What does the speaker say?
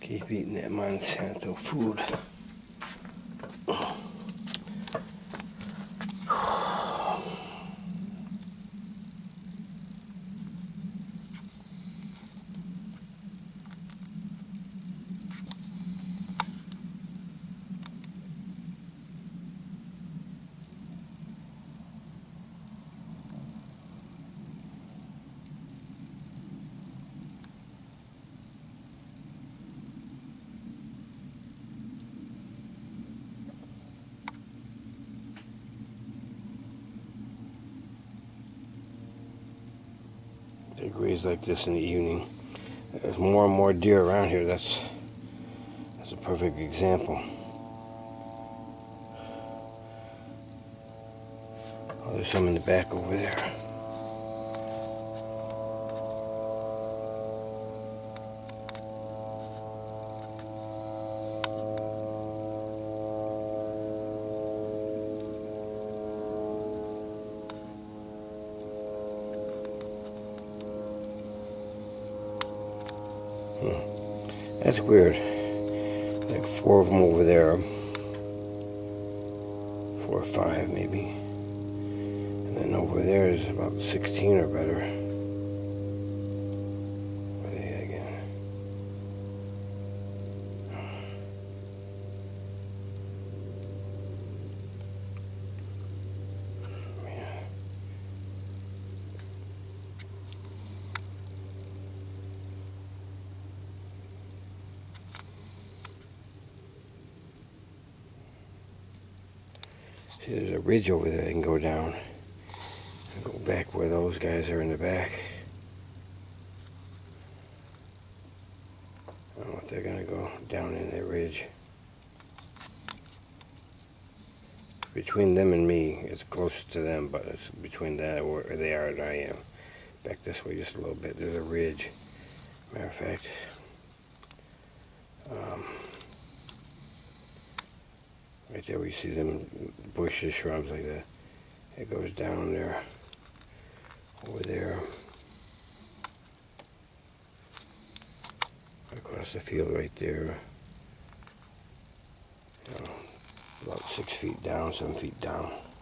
Keep eating that Monsanto food. They graze like this in the evening. There's more and more deer around here. That's a perfect example. Oh, there's some in the back over there. That's weird. Like 4 of them over there. 4 or 5 maybe. And then over there is about 16 or better. Where are they at again? Man. See, there's a ridge over there. They can go down and go back where those guys are in the back. I don't know if they're going to go down in that ridge. Between them and me, it's close to them, but it's between that where they are and I am. Back this way just a little bit. There's a ridge. Matter of fact, right there where you see them bushes, shrubs like that. It goes down there, over there, across the field right there. You know, about 6 feet down, 7 feet down.